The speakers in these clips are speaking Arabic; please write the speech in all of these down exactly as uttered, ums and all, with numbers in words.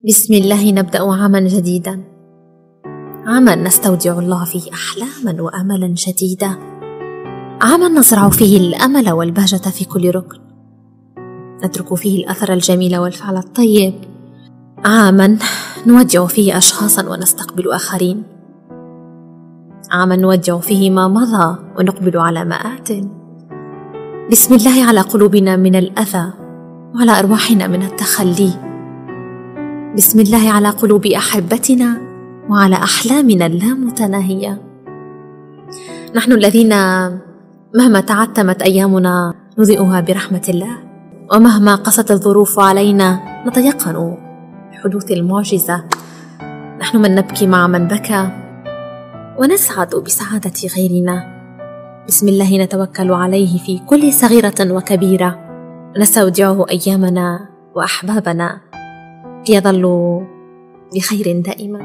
بسم الله نبدأ عاما جديدا، عاما نستودع الله فيه أحلاما وأملا شديدا، عاما نزرع فيه الأمل والبهجة في كل ركن، نترك فيه الأثر الجميل والفعل الطيب، عاما نودع فيه أشخاصا ونستقبل آخرين، عاما نودع فيه ما مضى ونقبل على ما آت. بسم الله على قلوبنا من الأذى وعلى أرواحنا من التخلي، بسم الله على قلوب أحبتنا وعلى أحلامنا اللامتناهية. نحن الذين مهما تعتمت أيامنا نضيئها برحمة الله، ومهما قست الظروف علينا نتيقن حدوث المعجزة. نحن من نبكي مع من بكى ونسعد بسعادة غيرنا. بسم الله نتوكل عليه في كل صغيرة وكبيرة، نستودعه أيامنا وأحبابنا ليظلوا بخير دائما.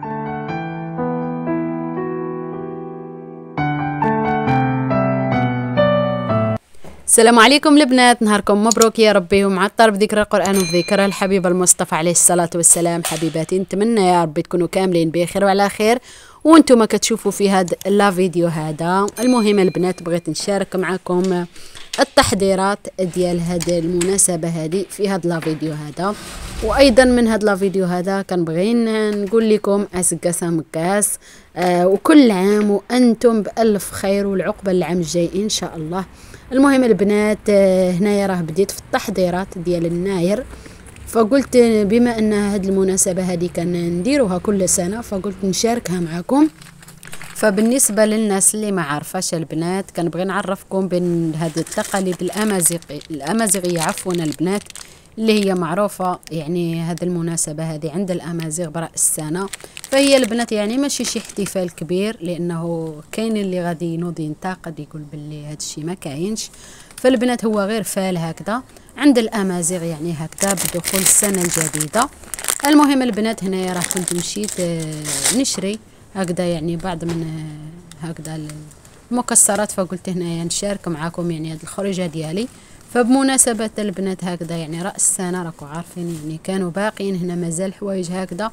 السلام عليكم البنات، نهاركم مبروك يا ربي ومعطر بذكر القرآن وبذكر الحبيب المصطفى عليه الصلاة والسلام. حبيباتي نتمنى يا ربي تكونوا كاملين بخير وعلى خير وانتم ما كتشوفوا في هذا لا فيديو هذا. المهم البنات بغيت نشارك معكم التحضيرات ديال هذه المناسبة هذه في هذا لا فيديو هذا، وايضا من هذا لا فيديو هذا كنبغي نقول لكم اسكاسا مكاس آه وكل عام وانتم بالف خير والعقبه العام الجاي ان شاء الله. المهم البنات آه هنايا راه بديت في التحضيرات ديال الناير، فقلت بما ان هذه المناسبه هذه كنديروها كل سنه فقلت نشاركها معكم. فبالنسبه للناس اللي ما عارفاش البنات كنبغي نعرفكم بين هذه التقاليد الامازيغيه الامازيغيه عفوا البنات اللي هي معروفه، يعني هذه المناسبه هذه عند الامازيغ براس السنه. فهي البنات يعني ماشي شي احتفال كبير، لانه كاين اللي غادي ينوض ينتقد يقول باللي هذا الشيء ما كاينش. فالبنات هو غير فال هكذا عند الامازيغ، يعني هكذا بدخول السنه الجديده. المهم البنات هنايا راه كنت مشيت نشري هكذا يعني بعض من هكذا المكسرات، فقلت هنايا نشارك معكم يعني هذه الخروجه ديالي. فبمناسبة البنات هكذا يعني رأس السنة راكو عارفين يعني كانوا باقيين هنا مازال حوايج هكذا،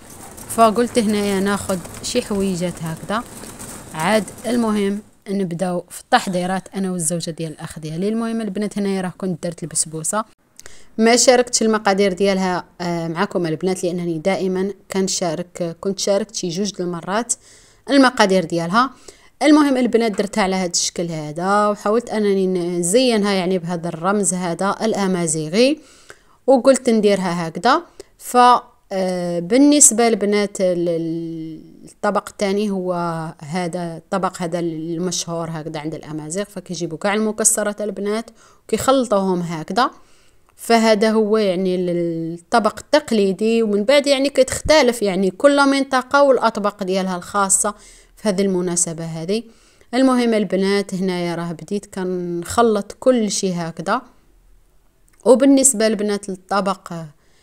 فقلت هنايا ناخد شي حويجات هكذا عاد. المهم نبداو في التحضيرات انا والزوجة ديال الاخ ديالي. المهم البنات هنايا راه كنت درت البسبوسة، ما شاركتش المقادير ديالها آه معكم البنات لانني دائما كنشارك كنت شاركت شي جوج المرات المقادير ديالها. المهم البنات درتها على هذا الشكل هذا، وحاولت انني نزينها يعني بهذا الرمز هذا الامازيغي، وقلت نديرها هكذا. ف بالنسبه للبنات الطبق الثاني هو هذا الطبق هذا المشهور هكذا عند الامازيغ، فكيجيبوا كاع المكسرات البنات وكيخلطوهم هكذا. فهذا هو يعني الطبق التقليدي، ومن بعد يعني كتختلف يعني كل منطقه والاطباق ديالها الخاصه في هذه المناسبة هذه. المهم البنات هنايا راه بديت كنخلط كل شيء هكذا. وبالنسبة للبنات للطبق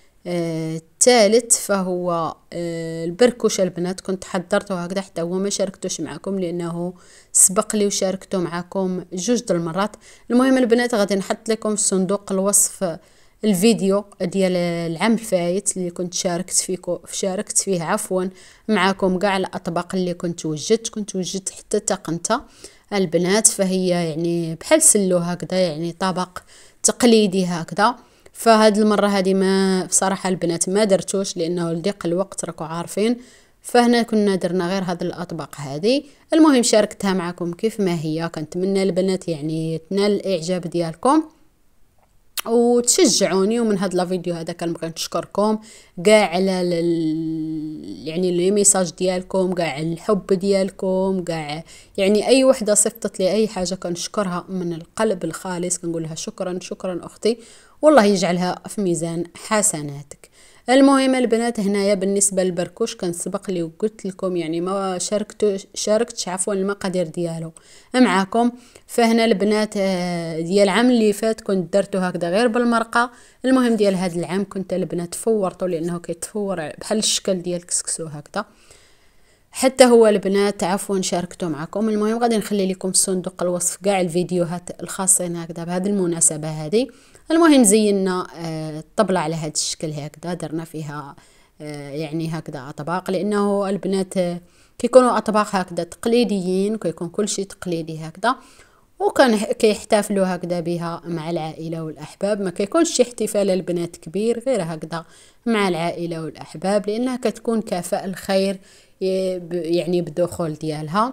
آه الثالث فهو آه البركوش البنات، كنت حضرته هكذا حتى هو ما شاركتوش معكم لانه سبق لي وشاركته معكم جوج د المرات. المهم البنات غادي نحط لكم في صندوق الوصف الفيديو ديال العام الفايت اللي كنت شاركت فيكم شاركت فيه عفوا معكم كاع الاطباق اللي كنت وجدت كنت وجدت حتى تقنته البنات. فهي يعني بحال سلو هكذا يعني طبق تقليدي هكذا. فهاد المره هذه ما بصراحه البنات ما درتوش لانه لضيق الوقت راكم عارفين، فهنا كنا درنا غير هاد الاطباق هذه. المهم شاركتها معكم كيف ما هي، كنتمنى البنات يعني تنال الاعجاب ديالكم وتشجعوني. ومن هذا الفيديو هذا كنبغي نشكركم كاع على يعني لي ميساج ديالكم، كاع الحب ديالكم، كاع يعني اي وحده صيفطت لي اي حاجه كنشكرها من القلب الخالص، كنقول لها شكرا شكرا اختي والله يجعلها في ميزان حسناتك. المهم البنات هنايا بالنسبه للبركوش كان سبق لي وقلت لكم يعني ما شاركت شاركتش عفوا المقادير ديالو معكم. فهنا البنات ديال العام اللي فات كنت درته هكذا غير بالمرقه. المهم ديال هذا العام كنت البنات فورته لانه كيتفور بحال الشكل ديال الكسكسو هكذا حتى هو البنات عفوا شاركته معكم. المهم غادي نخلي لكم في صندوق الوصف كاع الفيديوهات الخاصين هكذا بهذه المناسبه هذه. المهم زينا الطبله على هذا الشكل هكذا، درنا فيها يعني هكذا أطباق، لأنه البنات كيكونوا أطباق هكذا تقليديين، كيكون كل شيء تقليدي هكذا، وكان كيحتفلوا هكذا بها مع العائلة والأحباب. ما كيكونش شي احتفال البنات كبير، غير هكذا مع العائلة والأحباب، لأنها كتكون كفاء الخير يعني بالدخول ديالها.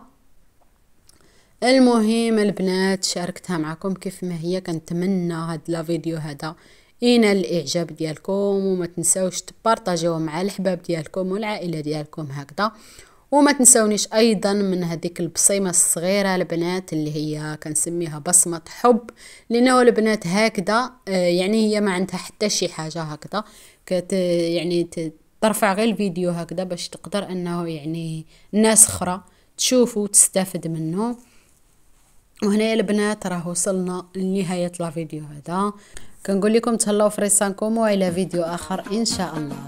المهم البنات شاركتها معكم كيف ما هي. كنتمنى هاد لا فيديو هذا ينال الاعجاب ديالكم، وما تنساوش تبارطاجيوه مع الحباب ديالكم والعائله ديالكم هكذا. وما تنساونيش ايضا من هذيك البصيمه الصغيره البنات اللي هي كنسميها بصمه حب، لانه البنات هكذا يعني هي ما عندها حتى شي حاجه هكذا كت يعني ترفع غير الفيديو هكذا باش تقدر انه يعني الناس اخرى تشوفه وتستافد منه. وهنا البنات راه وصلنا لنهايه لا فيديو هذا. كنقول لكم تهلاو في ريسانكم، والى فيديو اخر ان شاء الله.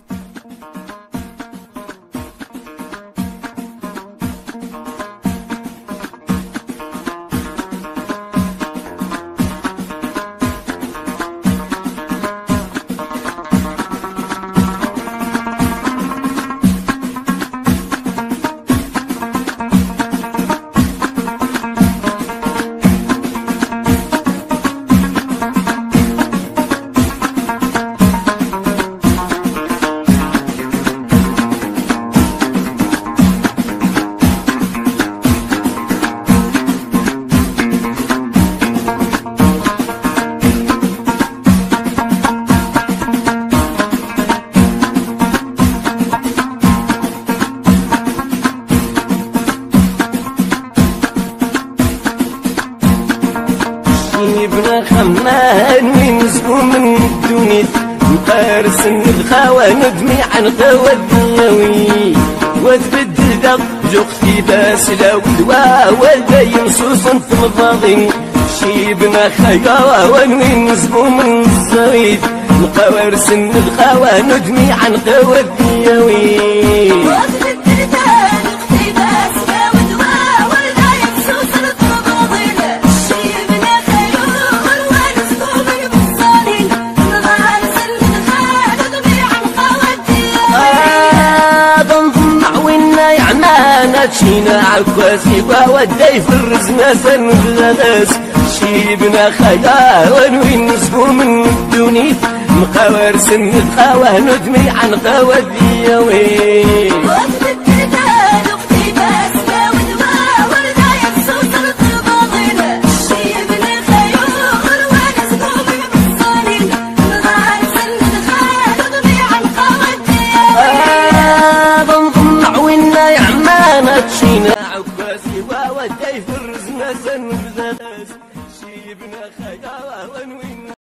ابن خمان وينزقو من الدنيا مقارس الخوى ندمي عن قوى الدنيوي وتبدل ذا جو اقتباس لا ودوا والدا ينصوص في الفاضي شي ابن خيوان وينزقو من الزويد مقارس الخوى ندمي عن قوى الدنيوي شينا عكواسي وودي في الرزمة سنغلس شيبنا خياوان وينصبو من الدنيا مقاور سن الخوا ندمي عن قوى الدياوي شينا عكاسي وودي في الرزمة سنغلس شيبنا خياوان